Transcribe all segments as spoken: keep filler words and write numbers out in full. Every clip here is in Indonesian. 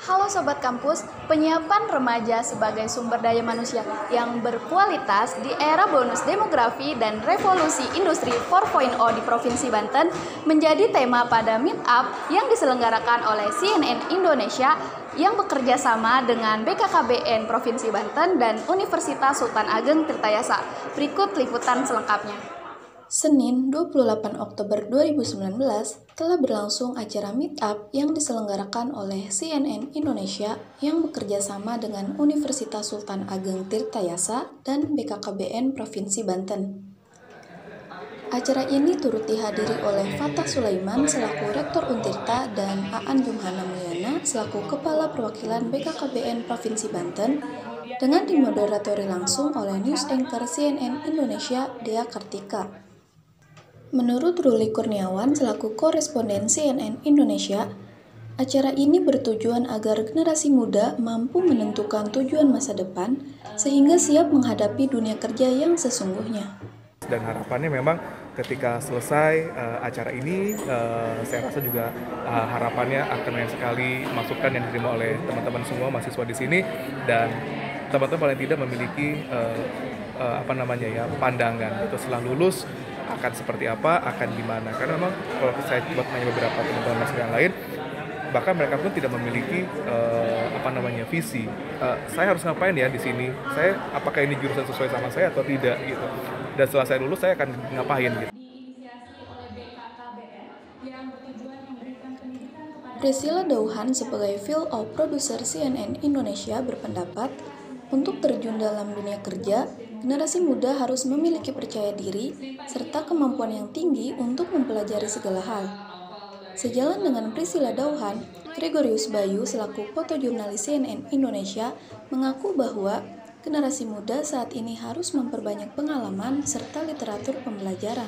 Halo Sobat Kampus, penyiapan remaja sebagai sumber daya manusia yang berkualitas di era bonus demografi dan revolusi industri empat titik nol di Provinsi Banten menjadi tema pada Meet Up yang diselenggarakan oleh C N N Indonesia yang bekerja sama dengan B K K B N Provinsi Banten dan Universitas Sultan Ageng Tirtayasa. Berikut liputan selengkapnya. Senin dua puluh delapan Oktober dua ribu sembilan belas telah berlangsung acara Meet Up yang diselenggarakan oleh C N N Indonesia yang bekerja sama dengan Universitas Sultan Ageng Tirtayasa dan B K K B N Provinsi Banten. Acara ini turut dihadiri oleh Fatah Sulaiman selaku Rektor Untirta dan Aan Jumhana Mulyana selaku Kepala Perwakilan B K K B N Provinsi Banten dengan dimoderatori langsung oleh News Anchor C N N Indonesia Dea Kartika. Menurut Ruli Kurniawan selaku koresponden C N N Indonesia, acara ini bertujuan agar generasi muda mampu menentukan tujuan masa depan sehingga siap menghadapi dunia kerja yang sesungguhnya. Dan harapannya memang ketika selesai uh, acara ini, uh, saya rasa juga uh, harapannya akan banyak sekali masukan yang diterima oleh teman-teman semua mahasiswa di sini dan teman-teman paling tidak memiliki uh, uh, apa namanya ya pandangan itu setelah lulus akan seperti apa, akan di mana. Karena memang kalau saya coba tanya beberapa teman-teman mahasiswa yang lain, bahkan mereka pun tidak memiliki uh, apa namanya visi. Uh, saya harus ngapain ya di sini? Saya apakah ini jurusan sesuai sama saya atau tidak gitu. Dan setelah saya lulus saya akan ngapain gitu. Priscilla Dauhan sebagai Field of Producer C N N Indonesia berpendapat, untuk terjun dalam dunia kerja, generasi muda harus memiliki percaya diri serta kemampuan yang tinggi untuk mempelajari segala hal. Sejalan dengan Priscilla Dauhan, Gregorius Bayu selaku fotojurnalis C N N Indonesia mengaku bahwa generasi muda saat ini harus memperbanyak pengalaman serta literatur pembelajaran.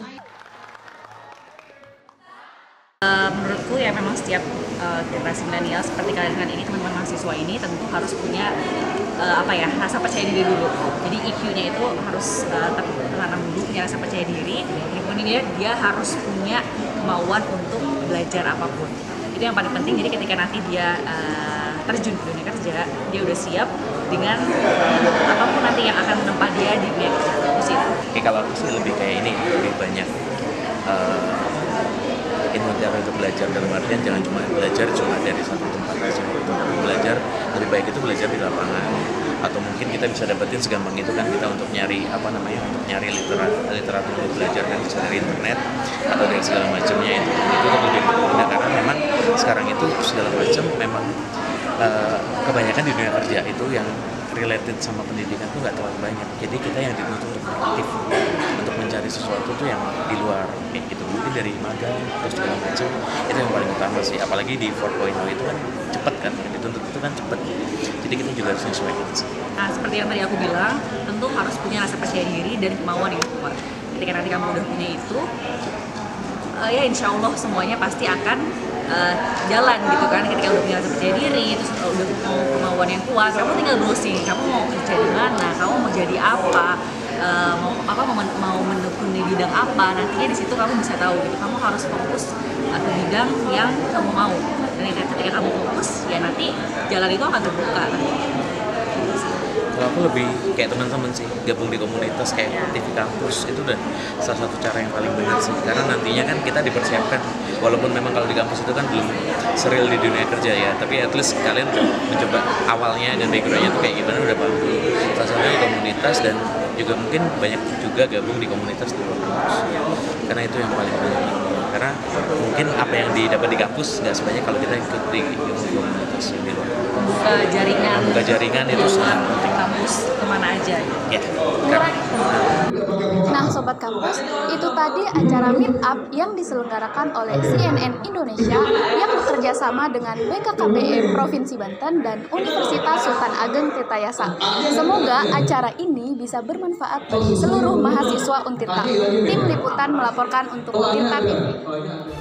Uh, menurutku ya memang setiap uh, generasi milenial seperti kalian ini, teman-teman mahasiswa ini tentu harus punya uh, apa ya rasa percaya diri dulu. Jadi I Q-nya itu harus uh, tertanam dulu, punya rasa percaya diri. Kemudian dia, dia harus punya kemauan untuk belajar apapun. Itu yang paling penting. Jadi ketika nanti dia uh, terjun ke dunia kerja, dia udah siap dengan uh, apapun nanti yang akan menempa dia di dunia kerja. Oke, kalau aku sih lebih kayak ini, lebih banyak uh, cara untuk belajar dalam artian jangan cuma belajar cuma dari satu tempat aja. Untuk belajar lebih baik itu belajar di lapangan, atau mungkin kita bisa dapetin segampang itu kan kita untuk nyari apa namanya untuk nyari literatur literatur untuk belajar kan bisa dari internet atau dari segala macamnya itu itu lebih mudah karena memang sekarang itu segala macam memang uh, kebanyakan di dunia kerja itu yang related sama pendidikan tuh nggak terlalu banyak, jadi kita yang dituntut untuk aktif untuk mencari sesuatu tuh yang di luar kayak gitu, mungkin dari magang terus segala macam itu yang paling utama sih, apalagi di empat titik nol itu kan cepet kan, yang dituntut itu kan cepet, jadi kita juga harus menyesuaikan sih. Nah seperti yang tadi aku bilang, tentu harus punya rasa percaya diri dan kemauan yang kuat. Ketika nanti kamu udah punya itu, uh, ya insya Allah semuanya pasti akan Uh, jalan gitu kan. Ketika udah punya rasa percaya diri, terus uh, udah mau kemauan yang kuat, kamu tinggal browsing, kamu mau kerja di mana, kamu mau jadi apa, uh, mau apa mau, mau menekuni bidang apa, nantinya di situ kamu bisa tahu gitu. Kamu harus fokus uh, ke bidang yang kamu mau, dan ketika kamu fokus ya nanti jalan itu akan terbuka. Kalau aku lebih kayak teman-teman sih, gabung di komunitas kayak T V kampus itu udah salah satu cara yang paling benar sih, karena nantinya kan kita dipersiapkan, walaupun memang kalau di kampus itu kan belum seril di dunia kerja ya, tapi at least kalian udah mencoba awalnya dan backgroundnya tuh kayak gimana udah paham dulu. Salah satunya komunitas dan juga mungkin banyak juga gabung di komunitas di luar kampus, karena itu yang paling penting. Karena mungkin apa yang didapat di kampus nggak sebanyak kalau kita ikut di komunitas yang di luar. Membuka jaringan. Membuka jaringan itu sangat penting. Kampus kemana aja? Ya. Karena, Nah Sobat Kampus, itu tadi acara Meet Up yang diselenggarakan oleh C N N Indonesia yang bekerja sama dengan B K K B N Provinsi Banten dan Universitas Sultan Ageng Tirtayasa. Semoga acara ini bisa bermanfaat bagi seluruh mahasiswa Untirta. Tim Liputan melaporkan untuk Untirta T V.